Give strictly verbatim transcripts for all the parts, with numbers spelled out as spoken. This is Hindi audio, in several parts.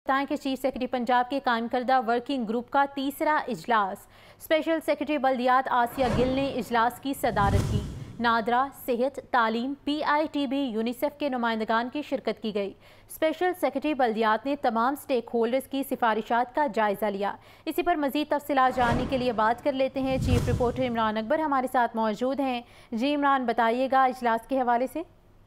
बताएं कि चीफ सेक्रेटरी पंजाब के कायम करदा वर्किंग ग्रुप का तीसरा इजलास स्पेशल सेक्रेटरी बल्दियात आसिया गिल ने इजलास की सदारत की। नादरा, सेहत, तालीम, P I T B, UNICEF के नुमाइंदगान की शिरकत की गई। स्पेशल सेक्रेटरी बल्दियात ने तमाम स्टेक होल्डर्स की सिफारिशात का जायजा लिया। इसी पर मजीद तफसीलात जानने के लिए बात कर लेते हैं। चीफ रिपोर्टर इमरान अकबर हमारे साथ मौजूद हैं। जी इमरान, बताइएगा इजलास के हवाले से।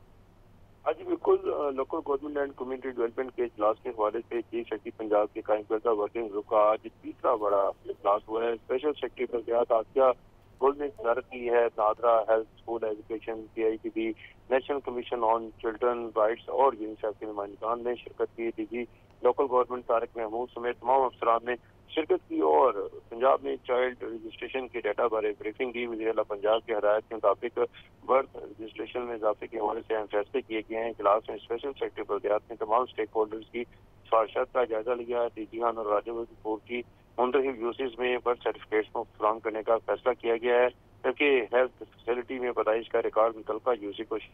हाँ जी बिल्कुल, local government and community development के इजलास के हवाले से चीफ सेक्रेटरी पंजाब के कायम करदा वर्किंग ग्रुप का आज तीसरा बड़ा इजलास हुआ है। स्पेशल सेक्रेटरी बल्दियात आसिया गिल ने सदारत की है। NADRA, health, school education, P I T B, national commission on children rights और यूनिसेफ के नुमाइंदगान ने शिरकत की। DG local government Tariq Mahmood समेत तमाम अफसरान ने शिरकत की और पंजाब में चाइल्ड रजिस्ट्रेशन के डाटा बारे ब्रीफिंग दी। वज़ीर आला पंजाब की हदायत के मुताबिक बर्थ रजिस्ट्रेशन में इजाफे के हवाले से अहम फैसले किए गए हैं। इजलास में स्पेशल सेक्रेटरी बल्दियात ने तमाम स्टेक होल्डर्स की सिफारिशात का जायजा लिया। डीजी खान और राज्यवर्धन की मुंतखब यूसेज में बर्थ सर्टिफिकेट्स को फराहम करने का फैसला किया गया है, जबकि हेल्थ फैसिलिटी में पैदाइश का रिकॉर्ड मुतलका यूसी को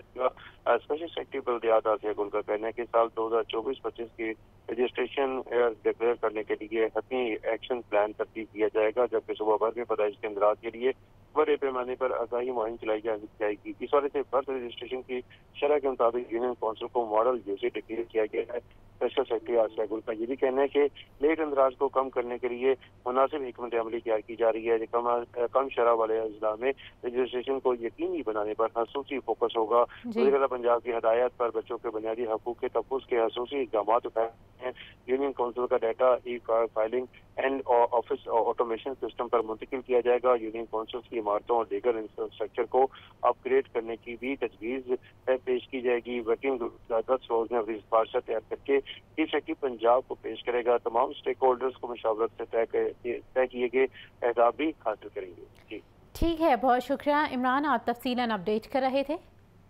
स्पेशल सेक्रेटरी बल्दियात आसिया गिल का कहना है कि साल दो हजार चौबीस पच्चीस की रजिस्ट्रेशन डिक्लेयर करने के लिए हतमी एक्शन प्लान तरतीब किया जाएगा, जबकि सुबह भर में पैदाइश के इंदराज के लिए बड़े पैमाने पर आगाही मुहिम चलाई जाएगी। इस वजह से बर्थ रजिस्ट्रेशन की शरह के मुताबिक यूनियन काउंसिल को मॉडल यूसी डिक्लेयर किया गया है। स्पेशल सेक्रेटरी आसिया गिल का ये भी कहना है कि लेट इंदराज को कम करने के लिए मुनासिब हिकमत अमली तैयार की जा रही है। कम कम शरह वाले अजला में रजिस्ट्रेशन को यकीनी बनाने पर खसूसी फोकस होगा। वज़ीर आला पंजाब की हदायत पर बच्चों के बुनियादी हकूक के तहफ़्फ़ुज़ के खसूसी इक़दाम उठाए हैं। यूनियन काउंसिल का data E card filing and office automation system पर मुंतकिल किया जाएगा। यूनियन काउंसिल की इमारतों और दीगर इंफ्रास्ट्रक्चर को अपग्रेड करने की भी तजवीज़ पेश की जाएगी। वर्किंग ग्रुप दस रोज में अपनी सिफारिश तैयार करके चीफ सेक्रेटरी पंजाब को पेश करेगा। तमाम स्टेक होल्डर्स को मशावरत से तय तय किए गए अहदाफ भी हासिल करेंगे। जी ठीक है, बहुत शुक्रिया इमरान, आप तफसीलन अपडेट कर रहे थे।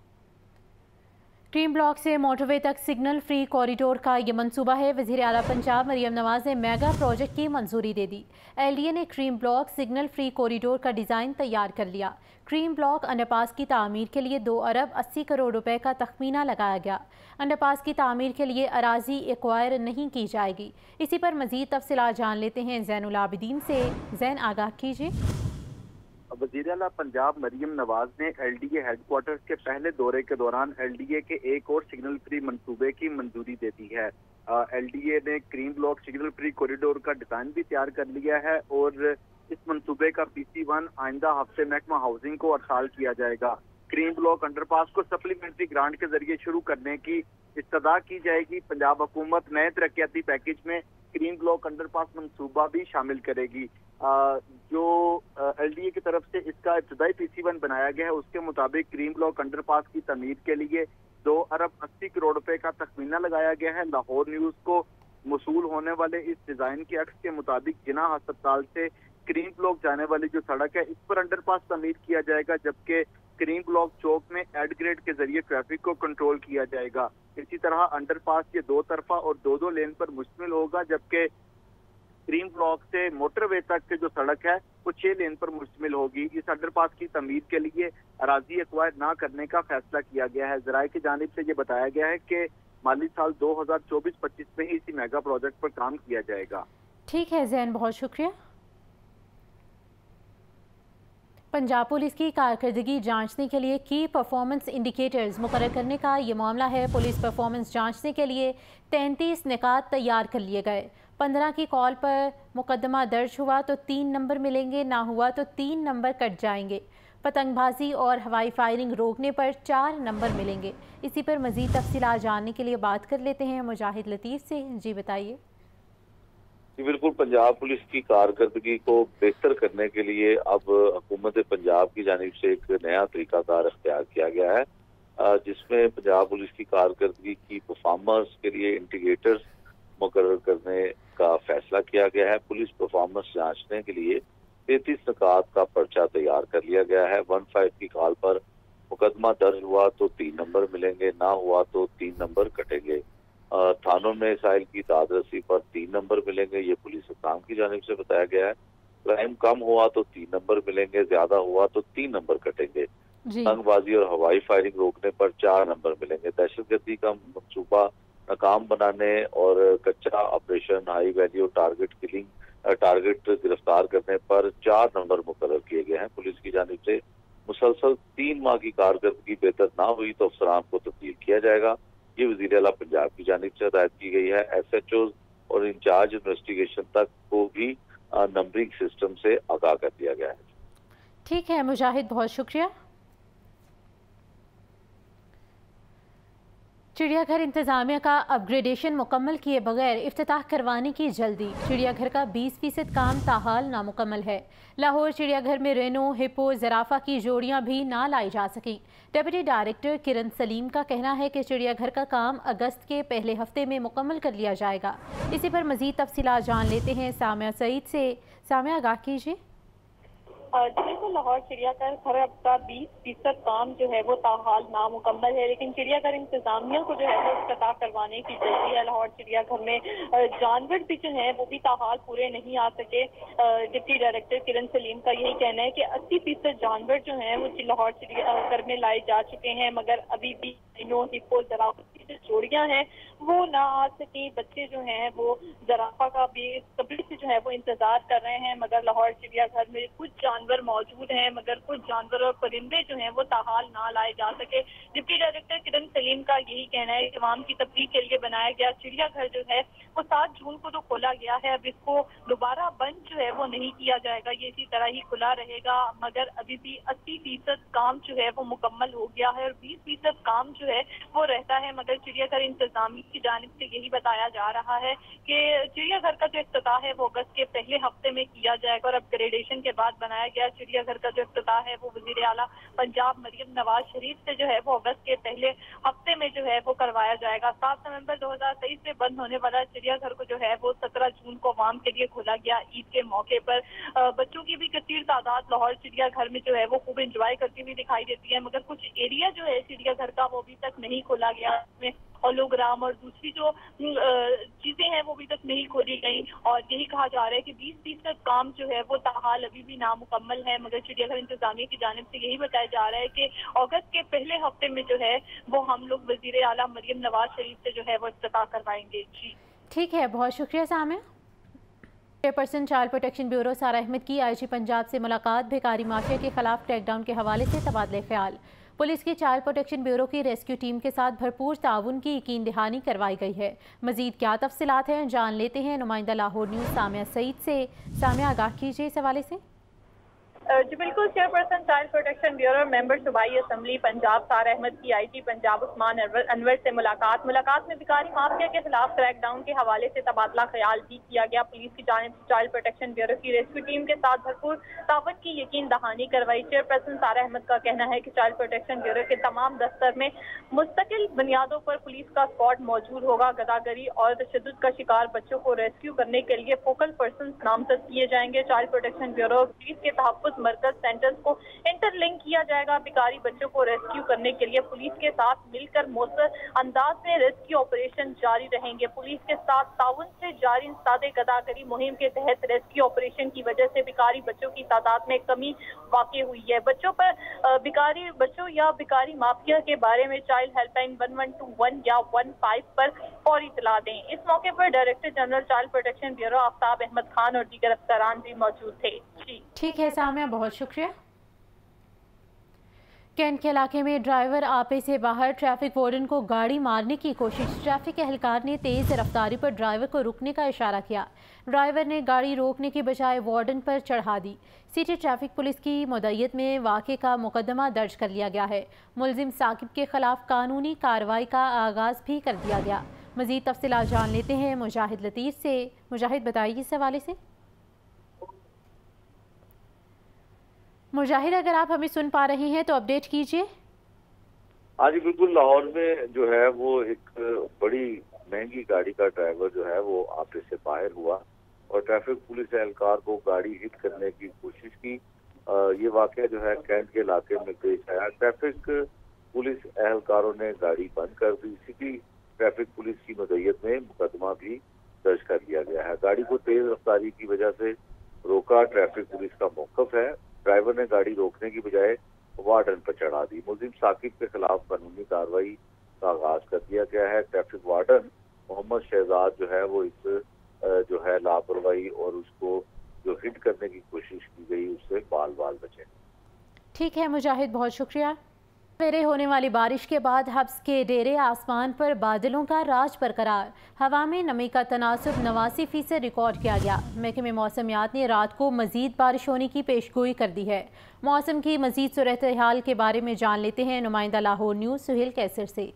क्रीम ब्लॉक से मोटरवे तक सिग्नल फ्री कॉरिडोर का ये मंसूबा है। वज़ीर आला पंजाब मरियम नवाज ने मेगा प्रोजेक्ट की मंजूरी दे दी। एल डी ए ने Kareem block signal free corridor का डिज़ाइन तैयार कर लिया। क्रीम ब्लॉक अंडरपास की तामीर के लिए दो अरब अस्सी करोड़ रुपए का तखमीना लगाया गया। अंडरपास की तामीर के लिए अराजी एक्वायर नहीं की जाएगी। इसी पर मजीद तफसीलात जान लेते हैं ज़ैनुल आबिदीन से। ज़ैन, आगाह कीजिए। वज़ीर आला पंजाब मरियम नवाज ने एल डी ए हेडक्वार्टर्स के पहले दौरे के दौरान एल डी ए के एक और सिग्नल फ्री मंसूबे की मंजूरी दे दी है। एल डी ए ने Kareem block signal free corridor का डिजाइन भी तैयार कर लिया है और इस मंसूबे का पी सी वन आइंदा हफ्ते महकमा हाउसिंग को अरसाल किया जाएगा। क्रीम ब्लॉक अंडरपास को सप्लीमेंट्री ग्रांट के जरिए शुरू करने की इस्तदा की जाएगी। पंजाब हुकूमत नए तरक्याती पैकेज में क्रीम ब्लॉक अंडरपास मंसूबा भी शामिल करेगी। आ, जो एल डी ए की तरफ से इसका इब्तदाई पी सी वन बनाया गया है उसके मुताबिक क्रीम ब्लॉक अंडरपास की तमीर के लिए दो अरब अस्सी करोड़ रुपए का तखमीना लगाया गया है। लाहौर न्यूज को मौसूल होने वाले इस डिजाइन के अक्स के मुताबिक जिना अस्पताल से क्रीम ब्लॉक जाने वाली जो सड़क है इस पर अंडरपास तमीर किया जाएगा, जबकि क्रीम ब्लॉक चौक में एड ग्रेड के जरिए ट्रैफिक को कंट्रोल किया जाएगा। इसी तरह अंडरपास ये दो तरफा और दो दो लेन पर मुश्तमिल होगा, जबकि क्रीम ब्लॉक से मोटरवे तक की जो सड़क है वो छह लेन पर मुश्तमिल होगी। इस अंडरपास की तमीर के लिए अराजी एक्वायर ना करने का फैसला किया गया है। ज़राए की जानिब से ये बताया गया है कि माली साल दो हजार चौबीस पच्चीस में ही इसी मेगा प्रोजेक्ट पर काम किया जाएगा। ठीक है ज़ैन, बहुत शुक्रिया। पंजाब पुलिस की कारकर्दगी जांचने के लिए की परफॉर्मेंस इंडिकेटर्स मुकर्रर करने का ये मामला है। पुलिस परफॉर्मेंस जांचने के लिए तैंतीस निकात तैयार कर लिए गए। पंद्रह की कॉल पर मुकदमा दर्ज हुआ तो तीन नंबर मिलेंगे, ना हुआ तो तीन नंबर कट जाएंगे। पतंगबाजी और हवाई फायरिंग रोकने पर चार नंबर मिलेंगे। इसी पर मज़ीद तफसीलात जानने के लिए बात कर लेते हैं मुजाहिद लतीफ़ से। जी बताइए। जी बिल्कुल, पंजाब पुलिस की कारकर्दगी को बेहतर करने के लिए अब हुकूमत पंजाब की जानिब से एक नया तरीकाकार अख्तियार किया गया है, जिसमें पंजाब पुलिस की कारकर्दगी की परफॉर्मेंस के लिए इंडिकेटर्स मुकर्रर करने का फैसला किया गया है। पुलिस परफॉर्मेंस जांचने के लिए तैंतीस निकात का पर्चा तैयार कर लिया गया है। वन फाइव की कॉल पर मुकदमा दर्ज हुआ तो तीन नंबर मिलेंगे, ना हुआ तो तीन नंबर कटेंगे। थानों में साइल की दादरसी पर तीन नंबर मिलेंगे, ये पुलिस हुकाम की जानिब से बताया गया है। क्राइम कम हुआ तो तीन नंबर मिलेंगे, ज्यादा हुआ तो तीन नंबर कटेंगे। पतंगबाजी और हवाई फायरिंग रोकने पर चार नंबर मिलेंगे। दहशतगर्दी का मंसूबा नाकाम बनाने और कच्चा operation high value target killing target गिरफ्तार करने पर चार नंबर मुकर्रर किए गए हैं। पुलिस की जानिब से मुसलसल तीन माह की कारकर्दगी बेहतर ना हुई तो अफसरान को तब्दील किया जाएगा। ये वज़ीर आला पंजाब की जानिब से हदायत की गई है। एस एच ओ और इंचार्ज इन्वेस्टिगेशन तक को भी नंबरिंग सिस्टम से आगाह कर दिया गया है। ठीक है मुजाहिद, बहुत शुक्रिया। चिड़ियाघर इंतजामिया का अपग्रेडेशन मुकम्मल किए बगैर इफ्तिताह करवाने की जल्दी। चिड़ियाघर का बीस फीसद काम ताहाल नामुकम्मल है। लाहौर चिड़ियाघर में रेनो, हिप्पो, ज़राफ़ा की जोड़ियां भी ना लाई जा सकी। डिप्टी डायरेक्टर किरण सलीम का कहना है कि चिड़ियाघर का काम अगस्त के पहले हफ्ते में मुकम्मल कर लिया जाएगा। इसी पर मज़ीद तफसीलात जान लेते हैं सामिया सईद से। सामिया, आगाह कीजिए। बिल्कुल, लाहौर चिड़ियाघर घर का बीस फीसद काम जो है वो ताहाल नामुकम्मल है, लेकिन चिड़ियाघर इंतजामिया को जो है वो इफ्तिताह करवाने की जल्दी है। लाहौर चिड़ियाघर में जानवर भी जो है वो भी ताहाल पूरे नहीं आ सके। डिप्टी डायरेक्टर किरण सलीम का यही कहना है कि अस्सी फीसद जानवर जो है वो लाहौर चिड़ियाघर में लाए जा चुके हैं, मगर अभी भी हिप्पो, ज़राफ़ा की जो जोड़ियां हैं वो ना आ सकी। बच्चे जो हैं वो ज़राफ़ा का भी कभी से जो है वो इंतजार कर रहे हैं, मगर लाहौर चिड़ियाघर में कुछ जानवर मौजूद हैं, मगर कुछ जानवर और परिंदे जो हैं वो ताहाल ना लाए जा सके। डिप्टी डायरेक्टर किरण सलीम का यही कहना है कि आवाम की तफरीह के लिए बनाया गया चिड़ियाघर जो है वो सात जून को तो खोला गया है, अब इसको दोबारा बंद जो है वो नहीं किया जाएगा, ये इसी तरह ही खुला रहेगा। मगर अभी भी अस्सी फीसद काम जो है वो मुकम्मल हो गया है और बीस फीसद काम जो है वो रहता है। मगर चिड़ियाघर इंतजामिया की जानिब से यही बताया जा रहा है कि चिड़ियाघर का जो इफ्तिताह है वो अगस्त के पहले हफ्ते में किया जाएगा और अपग्रेडेशन के बाद बनाया गया चिड़ियाघर का जो इफ्तिताह है वो वज़ीर आला पंजाब मरियम नवाज शरीफ से जो है वो अगस्त के पहले हफ्ते में जो है वो करवाया जाएगा। सात नवंबर दो हजार तेईस से बंद होने वाला चिड़ियाघर को जो है वो सत्रह जून को आवाम के लिए खोला गया। ईद के मौके पर बच्चों की भी कसीर तादाद लाहौर चिड़ियाघर में जो है वो खूब इंजॉय करती हुई दिखाई देती है, मगर कुछ एरिया जो है चिड़ियाघर का वो अभी तक नहीं खोला गया। उसमें होलोग्राम और दूसरी जो चीजें हैं वो अभी तक नहीं खोली गई और यही कहा जा रहा है कि बीस फीसद काम जो है वो ताहाल अभी भी नामुकम्मल है। मगर चिड़ियाघर इंतजामिया की जानिब से यही बताया जा रहा है कि अगस्त के पहले हफ्ते में जो है वो हम लोग वज़ीर आला मरियम नवाज शरीफ से जो है वो इफ्तिताह करवाएंगे। जी ठीक है, बहुत शुक्रिया Samia. Chairperson child protection bureau Sara Ahmad की आई जी पंजाब से मुलाकात। भिखारी माफिया के खिलाफ क्रैकडाउन के हवाले से तबादले ख्याल। पुलिस की चाइल्ड प्रोटेक्शन ब्यूरो की रेस्क्यू टीम के साथ भरपूर ताउन की यकीन दहानी करवाई गई है। मजीद क्या तफसीलात हैं जान लेते हैं नुमाइंदा लाहौर न्यूज़ सामिया सईद से। सामिया, आगाह कीजिए इस हवाले से। जी बिल्कुल, chairperson child protection bureau member सूबाई असम्बली पंजाब सारा अहमद की आई जी पंजाब उस्मान अनवर से मुलाकात। मुलाकात में भिखारी माफिया के खिलाफ क्रैकडाउन के हवाले से तबादला ख्याल भी किया गया। पुलिस की जानिब से चाइल्ड प्रोटेक्शन ब्यूरो की रेस्क्यू टीम के साथ भरपूर ताउन की यकीन दहानी करवाई। चेयरपर्सन सारा अहमद का कहना है कि चाइल्ड प्रोटेक्शन ब्यूरो के तमाम दफ्तर में मुस्तकिल बुनियादों पर पुलिस का स्क्वाड मौजूद होगा। गदागरी और तशद्दुद का शिकार बच्चों को रेस्क्यू करने के लिए फोकल पर्सन नामजद किए जाएंगे। चाइल्ड प्रोटेक्शन ब्यूरो पुलिस के तहफ़्फ़ुज़ मरकज सेंटर्स को इंटरलिंक किया जाएगा। भिखारी बच्चों को रेस्क्यू करने के लिए पुलिस के साथ मिलकर मौसर अंदाज में रेस्क्यू ऑपरेशन जारी रहेंगे। पुलिस के साथ ताउन से जारी इंसदादे गदागरी मुहिम के तहत रेस्क्यू ऑपरेशन की वजह से भिखारी बच्चों की तादाद में कमी वाक़ई हुई है। बच्चों पर भिखारी बच्चों या भिखारी माफिया के बारे में child helpline one one two one या वन फाइव पर फौरी इतला दें। इस मौके पर director general child protection bureau Aftab Ahmad Khan और दीगर अफसरान भी मौजूद थे। जी ठीक है सामिया, बहुत शुक्रिया। कैंट के इलाके में ड्राइवर आपे से बाहर ट्रैफिक वार्डन को गाड़ी मारने की कोशिश। ट्रैफिक एहलकार ने तेज रफ्तारी पर ड्राइवर को रुकने का इशारा किया। ड्राइवर ने गाड़ी रोकने की बजाय वार्डन पर चढ़ा दी। सिटी ट्रैफिक पुलिस की मुद्दत में वाक़े का मुकदमा दर्ज कर लिया गया है। मुलजिम साकिब के खिलाफ कानूनी कार्रवाई का आगाज भी कर दिया गया। मज़ीद तफसीलात जान लेते हैं मुजाहिद लतीफ़ से। मुजाहिद, बताइए इस हवाले से। मुजाहिद, अगर आप हमें सुन पा रहे हैं तो अपडेट कीजिए। हाँ जी बिल्कुल, लाहौर में जो है वो एक बड़ी महंगी गाड़ी का ड्राइवर जो है वो आपे से बाहर हुआ और ट्रैफिक पुलिस एहलकार को गाड़ी हिट करने की कोशिश की। ये वाकया जो है कैंट के इलाके में पेश आया। ट्रैफिक पुलिस एहलकारों ने गाड़ी बंद कर दी। सिटी ट्रैफिक पुलिस की मुद्दत में मुकदमा भी दर्ज कर लिया गया है। गाड़ी को तेज रफ्तारी की वजह से रोका। ट्रैफिक पुलिस का मौकफ है। ड्राइवर ने गाड़ी रोकने की बजाय वार्डन पर चढ़ा दी। मुलजिम साकिब के खिलाफ कानूनी कार्रवाई का आगाज कर दिया गया है। ट्रैफिक वार्डन मोहम्मद शहजाद जो है वो इस जो है लापरवाही और उसको जो हिट करने की कोशिश की गई उससे बाल बाल बचे। ठीक है मुजाहिद, बहुत शुक्रिया। सवेरे होने वाली बारिश के बाद हब्स के डेरे आसमान पर बादलों का राज बरकरार, हवा में नमी का तनासुब नवासी फीसद रिकॉर्ड किया गया। महकमे मौसमियात ने रात को मजीद बारिश होने की पेशगोई कर दी है। मौसम की मजीद सूरत हाल के बारे में जान लेते हैं नुमाइंदा लाहौर न्यूज़ सुहेल कैसर से।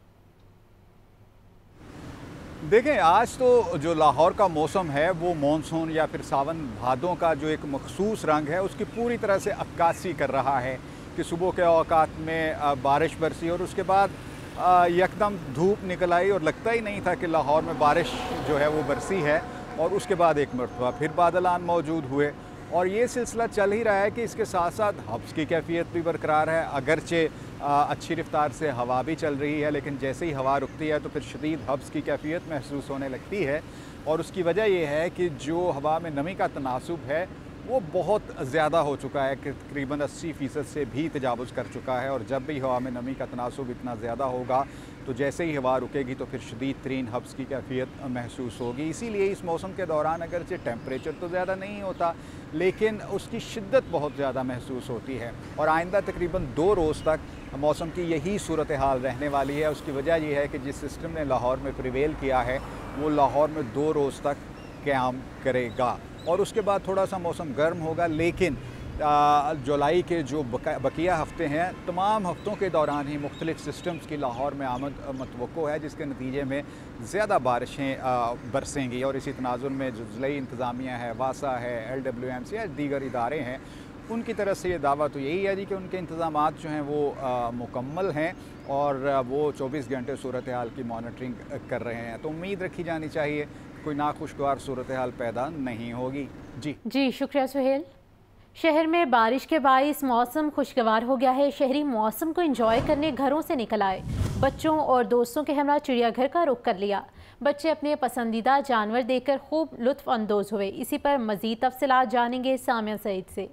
देखें, आज तो जो लाहौर का मौसम है वो मानसून या फिर सावन भादों का जो एक मखसूस रंग है उसकी पूरी तरह से अक्कासी कर रहा है कि सुबह के औकात में बारिश बरसी और उसके बाद यकदम धूप निकल आई और लगता ही नहीं था कि लाहौर में बारिश जो है वो बरसी है। और उसके बाद एक मरतबा फिर बादलान मौजूद हुए और ये सिलसिला चल ही रहा है कि इसके साथ साथ हब्स की कैफियत भी बरकरार है। अगरचे अच्छी रफ्तार से हवा भी चल रही है, लेकिन जैसे ही हवा रुकती है तो फिर शदीद हब्स की कैफियत महसूस होने लगती है। और उसकी वजह यह है कि जो हवा में नमी का तनासुब है वो बहुत ज़्यादा हो चुका है कि तकरीबन अस्सी फ़ीसद से भी तजावुज़ कर चुका है। और जब भी हवा में नमी का तनासुब इतना ज़्यादा होगा तो जैसे ही हवा रुकेगी तो फिर शदीद तरीन हब्स की कैफियत महसूस होगी। इसीलिए इस मौसम के दौरान अगरचे टेम्परेचर तो ज़्यादा नहीं होता लेकिन उसकी शिद्दत बहुत ज़्यादा महसूस होती है। और आइंदा तकरीबन दो रोज़ तक मौसम की यही सूरत हाल रहने वाली है। उसकी वजह यह है कि जिस सिस्टम ने लाहौर में प्रिवेल किया है वो लाहौर में दो रोज़ तक क़याम करेगा और उसके बाद थोड़ा सा मौसम गर्म होगा। लेकिन जुलाई के जो बकिया हफ्ते हैं तमाम हफ्तों के दौरान ही मुख्तलिफ सिस्टम्स की लाहौर में आमद मतवक्को है, जिसके नतीजे में ज़्यादा बारिशें बरसेंगी। और इसी तनाजुर में जो ज़िले इंतज़ामिया है, वासा है, एल डब्ल्यू एम सी या दीगर इदारे हैं, उनकी तरफ से ये दावा तो यही है जी कि उनके इंतज़ामात जो हैं वो आ, मुकम्मल हैं और वो चौबीस घंटे सूरत हाल की मॉनिटरिंग कर रहे हैं। तो उम्मीद रखी जानी चाहिए कोई नाखुशगवार सूरत हाल पैदा नहीं होगी। जी जी शुक्रिया सुहेल। शहर में बारिश के बाइस मौसम खुशगवार हो गया है। शहरी मौसम को एंजॉय करने घरों से निकल आए। बच्चों और दोस्तों के हमरा चिड़ियाघर का रुख कर लिया। बच्चे अपने पसंदीदा जानवर देखकर खूब लुत्फ अंदोज हुए। इसी पर मज़ीद तफसीलात जानेंगे सामिया सईद से।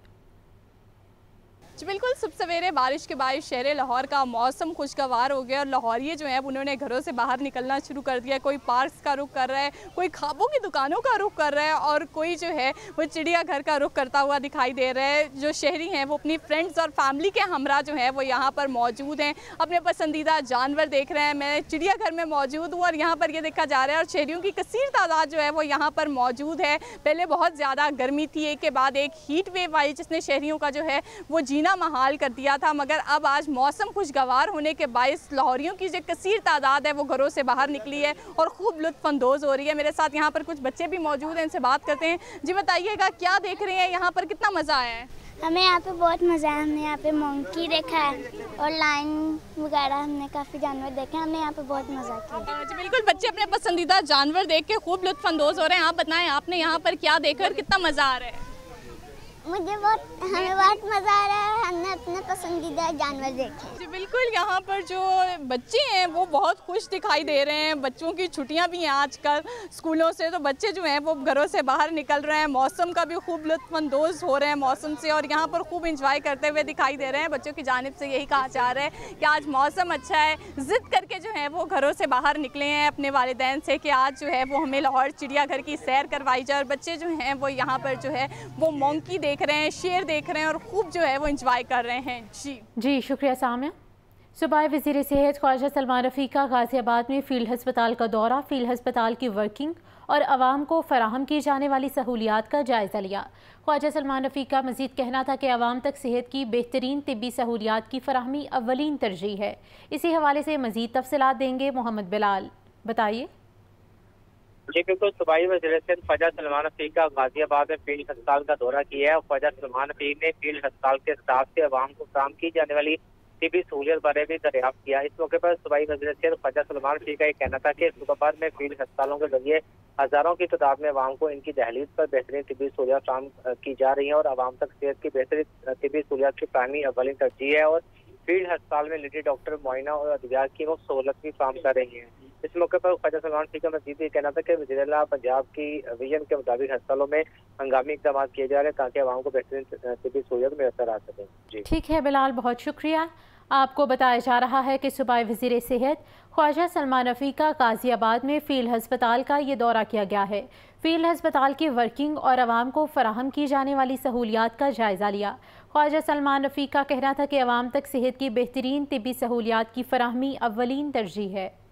जी बिल्कुल, सुबह सवेरे बारिश के बाद शहर लाहौर का मौसम खुशगवार हो गया और लाहौरिये जो है उन्होंने घरों से बाहर निकलना शुरू कर दिया। कोई पार्क्स का रुख कर रहा है, कोई खाबों की दुकानों का रुख कर रहा है और कोई जो है वो चिड़ियाघर का रुख करता हुआ दिखाई दे रहा है। जो शहरी हैं वो अपनी फ्रेंड्स और फैमिली के हमरा जो है वो यहाँ पर मौजूद हैं, अपने पसंदीदा जानवर देख रहे हैं। मैं चिड़ियाघर में मौजूद हूँ और यहाँ पर ये देखा जा रहा है और शहरियों की कसीर तादाद जो है वो यहाँ पर मौजूद है। पहले बहुत ज़्यादा गर्मी थी, एक के बाद एक हीट वेव आई जिसने शहरियों का जो है वो जीना महाल कर दिया था, मगर अब आज मौसम खुशगवार होने के बायस लाहौरियों की जो कसीर तादाद है वो घरों से बाहर निकली है और खूब लुत्फानंदोज हो रही है। मेरे साथ यहाँ पर कुछ बच्चे भी मौजूद हैं, इनसे बात करते हैं। जी बताइएगा क्या देख रहे हैं यहाँ पर, कितना मज़ा आया है? हमें यहाँ पे बहुत मज़ा है। हमने यहाँ पे मंकी देखा है और लाइन वगैरह, हमने काफ़ी जानवर देखे हैं। हमने यहाँ पे बहुत मज़ा किया। जी बिल्कुल, बच्चे अपने पसंदीदा जानवर देख के खूब लुत्फानंदोज हो रहे हैं। आप बताएं आपने यहाँ पर क्या देखकर कितना मज़ा आ रहा है? मुझे बहुत हमें बहुत मज़ा आ रहा है। हमने अपने पसंदीदा जानवर देखे। जी बिल्कुल, यहाँ पर जो बच्चे हैं वो बहुत खुश दिखाई दे रहे हैं। बच्चों की छुट्टियाँ भी हैं आजकल स्कूलों से, तो बच्चे जो हैं वो घरों से बाहर निकल रहे हैं। मौसम का भी खूब लुत्फानंदोज हो रहे हैं मौसम से और यहाँ पर खूब इंजॉय करते हुए दिखाई दे रहे हैं। बच्चों की जानिब से यही कहा जा रहा है कि आज मौसम अच्छा है, ज़िद करके जो है वो घरों से बाहर निकले हैं अपने वालिदैन से कि आज जो है वो हमें लाहौर चिड़ियाघर की सैर करवाई जाए। और बच्चे जो हैं वो यहाँ पर जो है वो मंकी देख रहे हैं, शेर देख रहे हैं और खूब जो है वो एंजॉय कर रहे हैं। जी जी शुक्रिया सामिया। सूबाई वज़ीर सेहत ख्वाजा सलमान रफ़ी का गाज़ियाबाद में फ़ील्ड हस्पताल का दौरा, फ़ील्ड हस्पताल की वर्किंग और आवाम को फराहम की जाने वाली सहूलियात का जायज़ा लिया। ख्वाजा सलमान रफ़ी का मज़ीद कहना था कि आवाम तक सेहत की बेहतरीन तिब्बी सहूलियात की फराहमी अव्वलीन तरजीह है। इसी हवाले से मज़ीद तफसीलात देंगे मोहम्मद बिलाल। बताइए। जी बिल्कुल, सूबाई वज़ीर सेहत ख्वाजा सलमान रफ़ी का गाज़ियाबाद में फील्ड अस्पताल का दौरा किया है और ख्वाजा सलमान रफ़ी ने फील्ड अस्पताल के स्टाफ से आवाम को फराहम की जाने वाली तिब्बी सहूलियत बारे भी दरियाफ्त किया। इस मौके पर सूबाई वज़ीर सेहत ख्वाजा सलमान रफ़ी का ये कहना था कि सूबा भर में फील्ड अस्पतालों के जरिए हज़ारों की तादाद में आवाम को इनकी दहलीज पर बेहतरीन तिब्बी सहूलियत फराहम की जा रही है और आवाम तक सेहत की बेहतरीन तिब्बी सहूलियत की फराहमी अव्वलीन तरजीह है और फील्ड अस्पताल में लेडी डॉक्टर मुआयना और अद्वियात की मुफ्त सहूलत भी फराहम कर रही है। इस मौके पर ख्वाजा सलमान रफ़ी का मज़ीद ये कहना था कि वज़ीर-ए-आला पंजाब की विजन के मुताबिक अस्पतालों में हंगामी इक़दाम किए जा रहे हैं ताकि आवाम को बेहतरीन तिब्बी सहूलियत मैसर आ सके। जी ठीक है बिलाल, बहुत शुक्रिया। आपको बताया जा रहा है कि सूबाई वज़ीर सेहत ख्वाजा सलमान रफ़ी का गाज़ियाबाद में फील्ड हस्पताल का ये दौरा किया गया है। फील्ड हस्पताल की वर्किंग और आवाम को फराहम की जाने वाली सहूलियात का जायज़ा लिया। ख्वाजा सलमान रफ़ी का कहना था कि आवाम तक सेहत की बेहतरीन तिब्बी सहूलियात की फराहमी अव्वलीन तरजीह है।